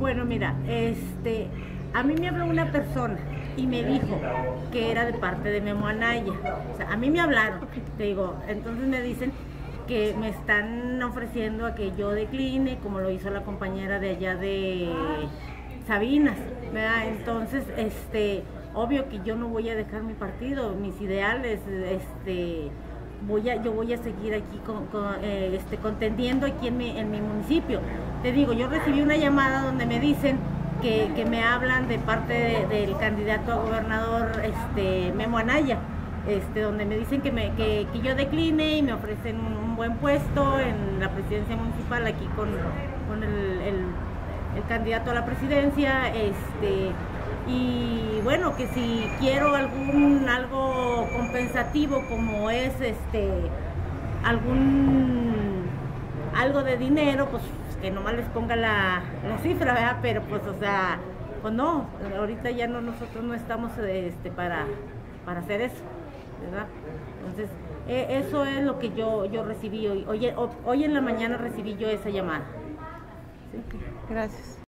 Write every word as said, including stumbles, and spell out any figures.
Bueno, mira, este, a mí me habló una persona y me dijo que era de parte de Memo Anaya. O sea, a mí me hablaron, te digo, entonces me dicen que me están ofreciendo a que yo decline, como lo hizo la compañera de allá de Sabinas, ¿verdad? Entonces, este, obvio que yo no voy a dejar mi partido, mis ideales, este, voy a, yo voy a seguir aquí con, con, eh, este, contendiendo aquí en mi, en mi municipio. Te digo, yo recibí una llamada donde me dicen que, que me hablan de parte de, del candidato a gobernador, este, Memo Anaya, este, donde me dicen que, me, que, que yo decline y me ofrecen un, un buen puesto en la presidencia municipal aquí con, con el, el, el candidato a la presidencia, este, y bueno, que si quiero algún algo compensativo como es este algún algo de dinero, pues que nomás les ponga la, la cifra, ¿verdad? Pero pues, o sea, pues no, ahorita ya no, nosotros no estamos este para, para hacer eso, ¿verdad? Entonces, eh, eso es lo que yo, yo recibí hoy. Hoy, hoy en la mañana recibí yo esa llamada. ¿Sí? Gracias.